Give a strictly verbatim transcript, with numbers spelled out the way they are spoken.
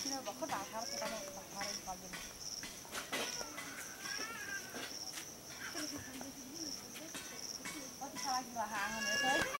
किन भर्खर भात खाएर केटाले भात खाएर निकाल्दैन कति सारा किलो आँगन